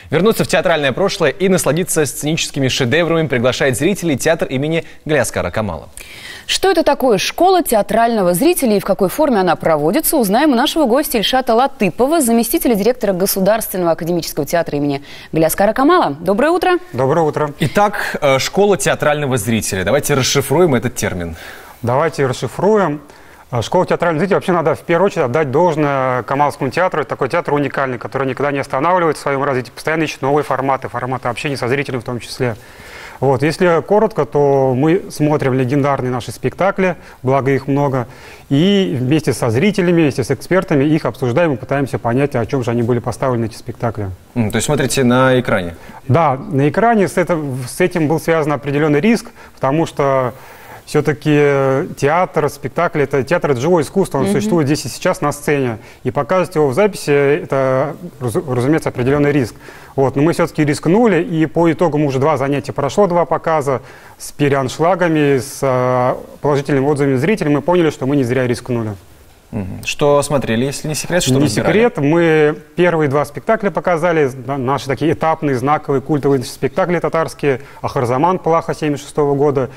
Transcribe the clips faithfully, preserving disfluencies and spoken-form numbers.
Вернуться в театральное прошлое и насладиться сценическими шедеврами приглашает зрителей театр имени Галиаскара Камала. Что это такое школа театрального зрителя и в какой форме она проводится, узнаем у нашего гостя Ильшата Латыпова, заместителя директора Государственного академического театра имени Галиаскара Камала. Доброе утро. Доброе утро. Итак, школа театрального зрителя. Давайте расшифруем этот термин. Давайте расшифруем. Школа театрального зрителя, вообще надо в первую очередь отдать должное Камалскому театру. Это такой театр уникальный, который никогда не останавливается в своем развитии, постоянно ищет новые форматы, форматы общения со зрителем в том числе. Вот. Если коротко, то мы смотрим легендарные наши спектакли, благо их много, и вместе со зрителями, вместе с экспертами их обсуждаем и пытаемся понять, о чем же они были поставлены, эти спектакли. Mm, то есть смотрите на экране? Да, на экране с, это, с этим был связан определенный риск, потому что все-таки театр, спектакль, это театр, это живое искусство, он mm-hmm. существует здесь и сейчас на сцене. И показывать его в записи, это, разумеется, определенный риск. Вот. Но мы все-таки рискнули, и по итогам уже два занятия прошло, два показа с переаншлагами, с положительными отзывами зрителей. Мы поняли, что мы не зря рискнули. Mm-hmm. Что смотрели, если не секрет? Что не разбирали? секрет, мы первые два спектакля показали, наши такие этапные, знаковые, культовые спектакли татарские, Ахарзаман Плаха семьдесят шестого года,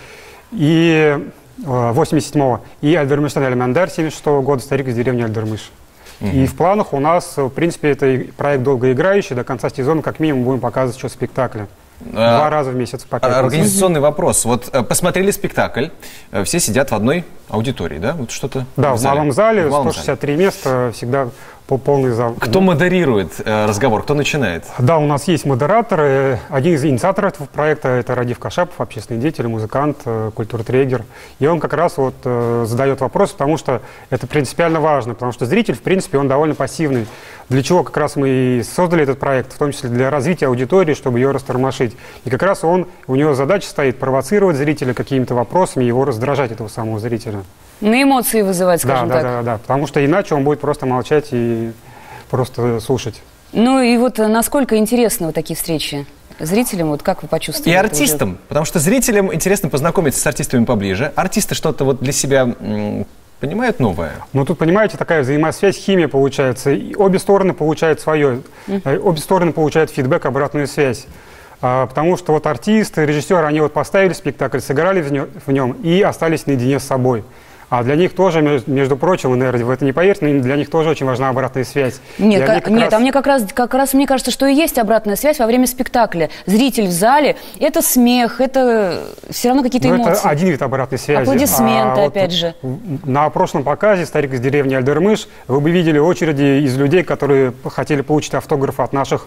и восемьдесят седьмого, и Альдермыштан Аль-Мандар семьдесят шестого года, старик из деревни Альдермыш. Угу. И в планах у нас, в принципе, это проект долгоиграющий, до конца сезона как минимум будем показывать еще спектакли. А, Два раза в месяц по пятницам. Организационный вопрос. Вот посмотрели спектакль, все сидят в одной аудитории, да? Вот что-то. Да, в, в малом зале, в малом сто шестьдесят три места, всегда полный зал. Кто модерирует э, разговор, кто начинает? Да, у нас есть модераторы. Один из инициаторов проекта – это Радив Кашапов, общественный деятель, музыкант, э, культуртрегер. И он как раз вот э, задает вопрос, потому что это принципиально важно, потому что зритель, в принципе, он довольно пассивный. Для чего как раз мы и создали этот проект, в том числе для развития аудитории, чтобы ее растормошить. И как раз он, у него задача стоит провоцировать зрителя какими-то вопросами, его раздражать, этого самого зрителя. На эмоции вызывать, скажем да, так. Да, да, да, потому что иначе он будет просто молчать и просто слушать. Ну и вот насколько интересны вот такие встречи зрителям, вот как вы почувствовали? И артистам, потому что зрителям интересно познакомиться с артистами поближе. Артисты что-то вот для себя м, понимают новое? Ну тут, понимаете, такая взаимосвязь, химия получается. И обе стороны получают свое, mm. обе стороны получают фидбэк, обратную связь. А, потому что вот артисты, режиссеры, они вот поставили спектакль, сыграли в нем, в нем и остались наедине с собой. А для них тоже, между прочим, вы, наверное, в это не поверите, но для них тоже очень важна обратная связь. Нет, к- нет раз... а мне как раз, как раз мне кажется, что и есть обратная связь во время спектакля. Зритель в зале – это смех, это все равно какие-то ну, эмоции. Это один вид обратной связи. Аплодисменты, а опять вот же. На прошлом показе «Старик из деревни Альдермыш» вы бы видели очереди из людей, которые хотели получить автограф от наших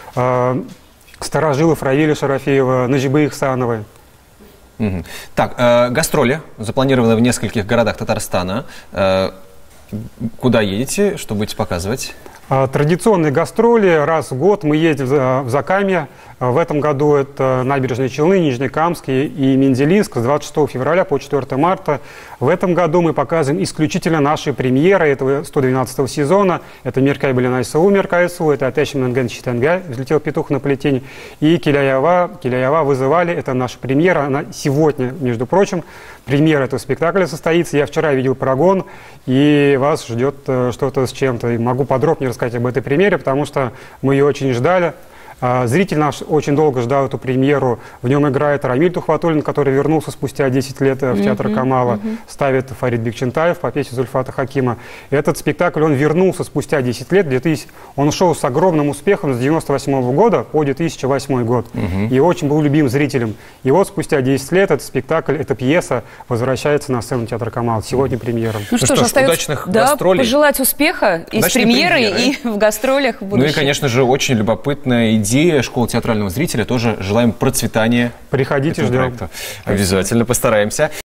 э, старожилов Равиля Шарафеева, Наджибы Ихсановой. Угу. Так, э, гастроли запланированы в нескольких городах Татарстана. Э, куда едете, что будете показывать? Традиционные гастроли. Раз в год мы едем в Закамье. В этом году это Набережные Челны, Нижнекамск и Мензелинск с двадцать шестого февраля по четвёртое марта. В этом году мы показываем исключительно наши премьеры этого сто двенадцатого сезона. Это «Меркай Беленайсау, Меркайсу», это «Атящим Нанген Читанга», «Взлетел петух на плетень», и «Киляява», «Киляява вызывали». Это наша премьера. Она сегодня, между прочим, премьера этого спектакля состоится. Я вчера видел прогон, и вас ждет что-то с чем-то. И могу подробнее рассказать об этой премьере, потому что мы ее очень ждали. Зритель наш очень долго ждал эту премьеру. В нем играет Рамиль Тухватуллин, который вернулся спустя десять лет в театр Камала. Uh-huh. Ставит Фарид Бекчентаев по пьесе Зульфата Хакима. Этот спектакль, он вернулся спустя десять лет. две тысячи Он шел с огромным успехом с девяносто восьмого года по две тысячи восьмой год. Uh-huh. И очень был любим зрителем. И вот спустя десять лет этот спектакль, эта пьеса возвращается на сцену театра Камала. Сегодня премьера. Ну, ну что, что ж, ж, остается, удачных да, гастролей. Пожелать успеха и с премьерой, премьеры. И в гастролях в будущем. Ну и, конечно же, очень любопытная идея. Идея школы театрального зрителя, тоже желаем процветания. Приходите, ждем. Обязательно постараемся.